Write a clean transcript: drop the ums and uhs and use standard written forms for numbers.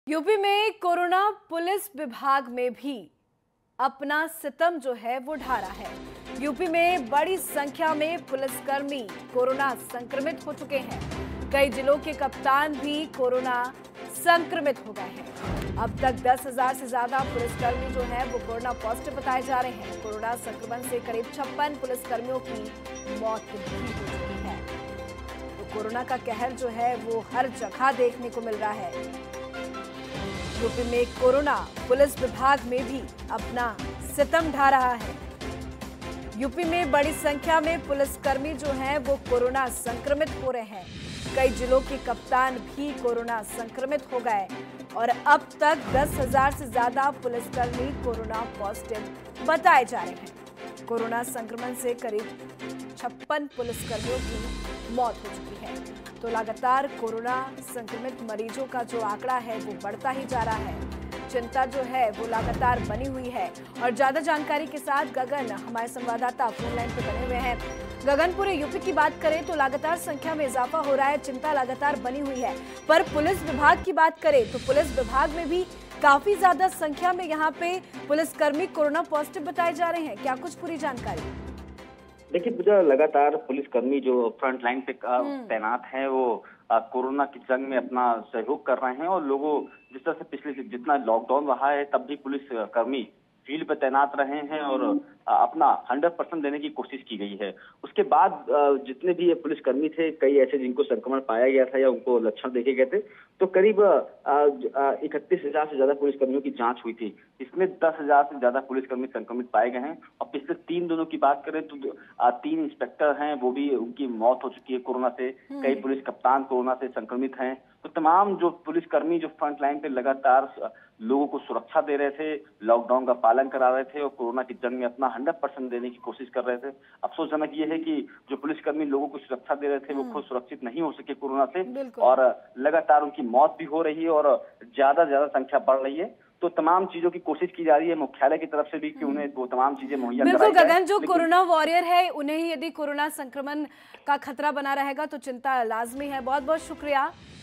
UP में corona police विभाग में भी अपना सितम जो है वो ढा रहा है। यूपी में बड़ी संख्या में पुलिसकर्मी कोरोना संक्रमित हो चुके हैं। कई जिलों के कप्तान भी कोरोना संक्रमित हो गए हैं। अब तक 10,000 से ज्यादा पुलिसकर्मी जो है वो कोरोना पॉजिटिव बताए जा रहे हैं। कोरोना संक्रमण से करीब 56 पुलिसकर्मियों की मौत भी हो चुकी है। तो कोरोना का कहर जो है वो हर जगह देखने को मिल रहा है। यूपी में कोरोना पुलिस विभाग में भी अपना सितम ढा रहा है। यूपी में बड़ी संख्या में पुलिसकर्मी जो हैं वो कोरोना संक्रमित हो रहे हैं। कई जिलों के कप्तान भी कोरोना संक्रमित हो गए और अब तक 10,000 से ज्यादा पुलिसकर्मी कोरोना पॉजिटिव बताए जा रहे हैं। कोरोना संक्रमण से करीब 56 पुलिसकर्मियों की मौत हो चुकी है। तो लगातार कोरोना संक्रमित मरीजों का जो आंकड़ा है वो बढ़ता ही जा रहा है। चिंता जो है वो लगातार बनी हुई है। और ज्यादा जानकारी के साथ गगन हमारे संवाददाता फोन लाइन पे बने हुए हैं। गगन, पूरे यूपी की बात करें तो लगातार संख्या में इजाफा हो रहा है, चिंता लगातार बनी हुई है। पर पुलिस विभाग की बात करें तो पुलिस विभाग में भी काफी ज्यादा संख्या में यहाँ पे पुलिसकर्मी कोरोना पॉजिटिव बताए जा रहे हैं। क्या कुछ पूरी जानकारी? देखिए पूजा, लगातार पुलिसकर्मी जो फ्रंट लाइन पे तैनात हैं वो कोरोना की जंग में अपना सहयोग कर रहे हैं। और लोगों जिस तरह से पिछले जितना लॉकडाउन रहा है तब भी पुलिसकर्मी फील्ड पे तैनात रहे हैं और अपना 100% देने की कोशिश की गई है। उसके बाद जितने भी ये पुलिसकर्मी थे, कई ऐसे जिनको संक्रमण पाया गया था या उनको लक्षण देखे गए थे, तो करीब 31,000 से ज्यादा पुलिसकर्मियों की जांच हुई थी। इसमें 10,000 से ज्यादा पुलिसकर्मी संक्रमित पाए गए हैं। और पिछले 3 दिनों की बात करें तो 3 इंस्पेक्टर हैं, वो भी उनकी मौत हो चुकी है कोरोना से। कई पुलिस कप्तान कोरोना से संक्रमित हैं। तो तमाम जो पुलिसकर्मी जो फ्रंट लाइन पे लगातार लोगों को सुरक्षा दे रहे थे, लॉकडाउन का पालन करा रहे थे और कोरोना की जंग में अपना 100% देने की कोशिश कर रहे थे। अफसोसजनक ये है कि जो पुलिसकर्मी लोगों को सुरक्षा दे रहे थे वो खुद सुरक्षित नहीं हो सके कोरोना से और लगातार उनकी मौत भी हो रही है और ज्यादा संख्या बढ़ रही है। तो तमाम चीजों की कोशिश की जा रही है मुख्यालय की तरफ से भी कि उन्हें वो तमाम चीजें मुहैया कराई बिल्कुल जाए। गगन, जो कोरोना वॉरियर है उन्हें ही यदि कोरोना संक्रमण का खतरा बना रहेगा तो चिंता लाजमी है। बहुत बहुत शुक्रिया।